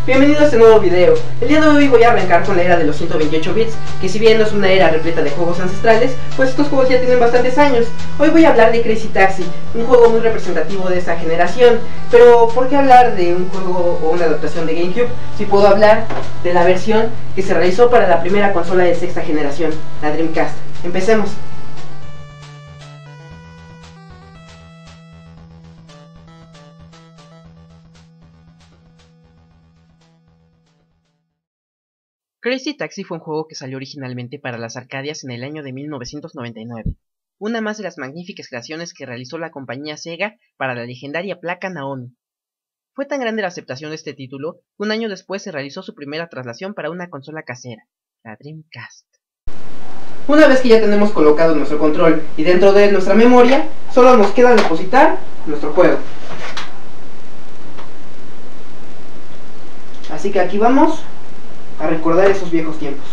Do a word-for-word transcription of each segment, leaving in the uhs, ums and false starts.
Bienvenidos a este nuevo video. El día de hoy voy a arrancar con la era de los ciento veintiocho bits, que si bien no es una era repleta de juegos ancestrales, pues estos juegos ya tienen bastantes años. Hoy voy a hablar de Crazy Taxi, un juego muy representativo de esta generación. Pero ¿por qué hablar de un juego o una adaptación de GameCube si puedo hablar de la versión que se realizó para la primera consola de sexta generación, la Dreamcast? Empecemos. Crazy Taxi fue un juego que salió originalmente para las Arcadias en el año de mil novecientos noventa y nueve, una más de las magníficas creaciones que realizó la compañía Sega para la legendaria placa Naomi. Fue tan grande la aceptación de este título que un año después se realizó su primera traslación para una consola casera, la Dreamcast. Una vez que ya tenemos colocado nuestro control y dentro de nuestra memoria, solo nos queda depositar nuestro juego. Así que aquí vamos a recordar esos viejos tiempos.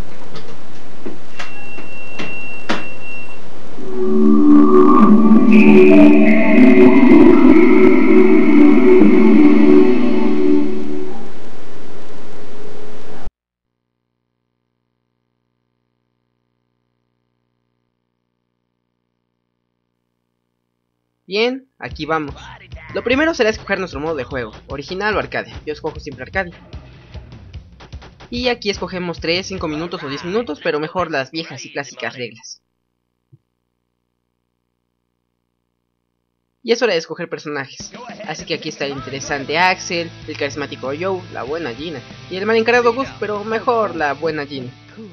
Bien, aquí vamos. Lo primero será escoger nuestro modo de juego, original o arcade. Yo escojo siempre arcade. Y aquí escogemos tres, cinco minutos o diez minutos, pero mejor las viejas y clásicas reglas. Y es hora de escoger personajes. Así que aquí está el interesante Axel, el carismático Joe, la buena Gina, y el mal encarado Gus, pero mejor la buena Gina.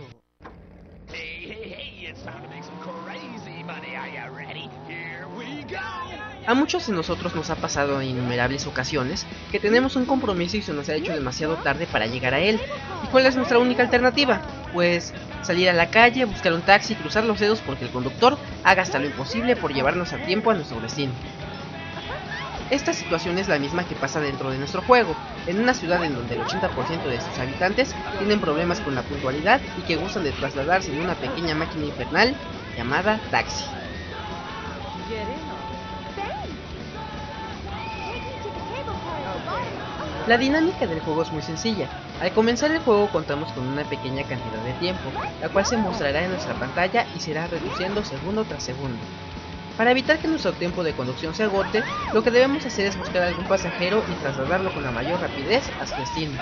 A muchos de nosotros nos ha pasado en innumerables ocasiones que tenemos un compromiso y se nos ha hecho demasiado tarde para llegar a él. ¿Y cuál es nuestra única alternativa? Pues salir a la calle, buscar un taxi y cruzar los dedos porque el conductor haga hasta lo imposible por llevarnos a tiempo a nuestro destino. Esta situación es la misma que pasa dentro de nuestro juego, en una ciudad en donde el ochenta por ciento de sus habitantes tienen problemas con la puntualidad y que gustan de trasladarse en una pequeña máquina infernal llamada taxi. La dinámica del juego es muy sencilla. Al comenzar el juego contamos con una pequeña cantidad de tiempo, la cual se mostrará en nuestra pantalla y será reduciendo segundo tras segundo. Para evitar que nuestro tiempo de conducción se agote, lo que debemos hacer es buscar a algún pasajero y trasladarlo con la mayor rapidez a su destino.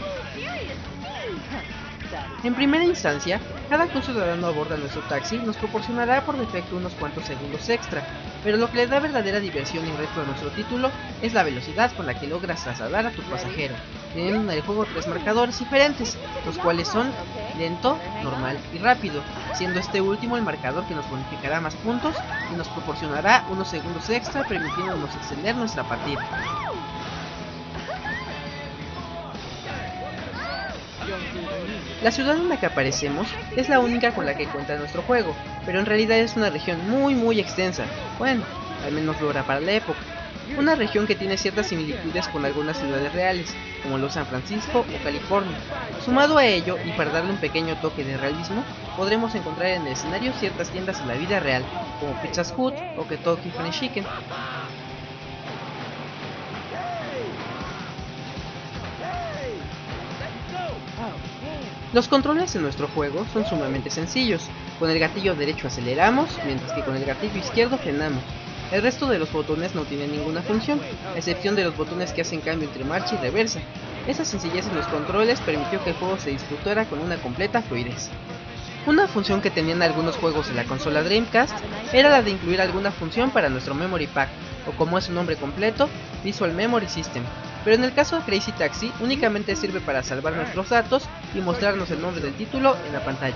En primera instancia, cada que un ciudadano aborda nuestro taxi nos proporcionará por defecto unos cuantos segundos extra, pero lo que le da verdadera diversión y reto a nuestro título es la velocidad con la que logras trasladar a tu pasajero, teniendo en el juego tres marcadores diferentes, los cuales son lento, normal y rápido, siendo este último el marcador que nos bonificará más puntos y nos proporcionará unos segundos extra permitiéndonos extender nuestra partida. La ciudad en la que aparecemos es la única con la que cuenta nuestro juego, pero en realidad es una región muy muy extensa, bueno, al menos lo era para la época. Una región que tiene ciertas similitudes con algunas ciudades reales, como los San Francisco o California. Sumado a ello, y para darle un pequeño toque de realismo, podremos encontrar en el escenario ciertas tiendas en la vida real, como Pizza's Hut o Kentucky Fried Chicken. Los controles en nuestro juego son sumamente sencillos. Con el gatillo derecho aceleramos, mientras que con el gatillo izquierdo frenamos. El resto de los botones no tienen ninguna función, a excepción de los botones que hacen cambio entre marcha y reversa. Esa sencillez en los controles permitió que el juego se disfrutara con una completa fluidez. Una función que tenían algunos juegos de la consola Dreamcast era la de incluir alguna función para nuestro Memory Pack, o como es su nombre completo, Visual Memory System. Pero en el caso de Crazy Taxi únicamente sirve para salvar nuestros datos y mostrarnos el nombre del título en la pantalla.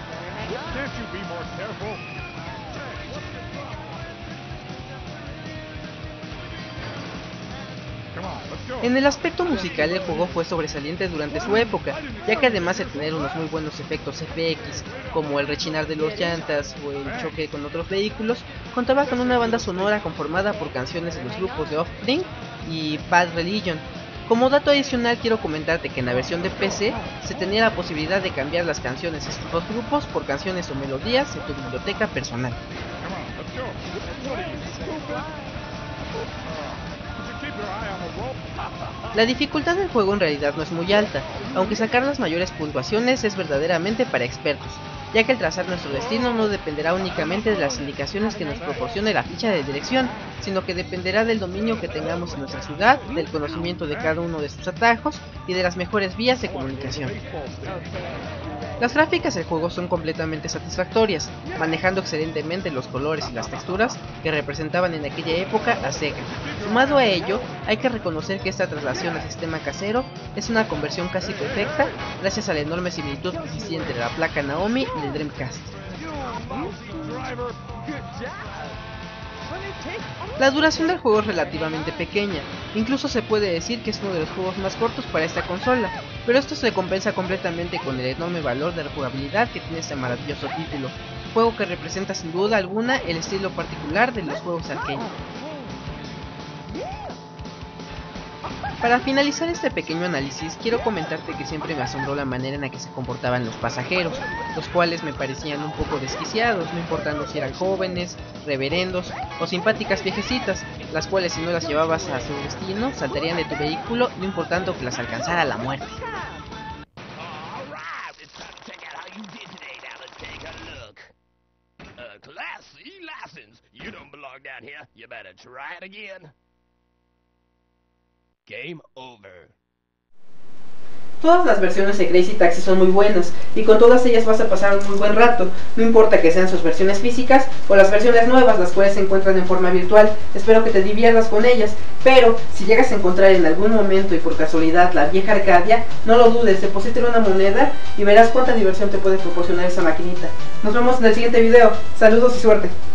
En el aspecto musical el juego fue sobresaliente durante su época, ya que además de tener unos muy buenos efectos F X, como el rechinar de los llantas o el choque con otros vehículos, contaba con una banda sonora conformada por canciones de los grupos de Offspring y Bad Religion. Como dato adicional quiero comentarte que en la versión de P C se tenía la posibilidad de cambiar las canciones de estos dos grupos por canciones o melodías de tu biblioteca personal. La dificultad del juego en realidad no es muy alta, aunque sacar las mayores puntuaciones es verdaderamente para expertos, ya que el trazar nuestro destino no dependerá únicamente de las indicaciones que nos proporcione la ficha de dirección, sino que dependerá del dominio que tengamos en nuestra ciudad, del conocimiento de cada uno de sus atajos y de las mejores vías de comunicación. Las gráficas del juego son completamente satisfactorias, manejando excelentemente los colores y las texturas que representaban en aquella época a Sega. Sumado a ello, hay que reconocer que esta traslación al sistema casero es una conversión casi perfecta gracias a la enorme similitud que existe entre la placa Naomi y el Dreamcast. La duración del juego es relativamente pequeña, incluso se puede decir que es uno de los juegos más cortos para esta consola, pero esto se compensa completamente con el enorme valor de rejugabilidad que tiene este maravilloso título, juego que representa sin duda alguna el estilo particular de los juegos arcade. Para finalizar este pequeño análisis, quiero comentarte que siempre me asombró la manera en la que se comportaban los pasajeros, los cuales me parecían un poco desquiciados, no importando si eran jóvenes, reverendos o simpáticas viejecitas, las cuales si no las llevabas a su destino, saltarían de tu vehículo, no importando que las alcanzara la muerte. Game over. Todas las versiones de Crazy Taxi son muy buenas, y con todas ellas vas a pasar un muy buen rato, no importa que sean sus versiones físicas o las versiones nuevas, las cuales se encuentran en forma virtual. Espero que te diviertas con ellas, pero si llegas a encontrar en algún momento y por casualidad la vieja Arcadia, no lo dudes, deposítale una moneda y verás cuánta diversión te puede proporcionar esa maquinita. Nos vemos en el siguiente video, saludos y suerte.